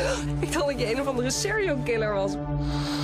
Ik dacht dat je een of andere serial killer was.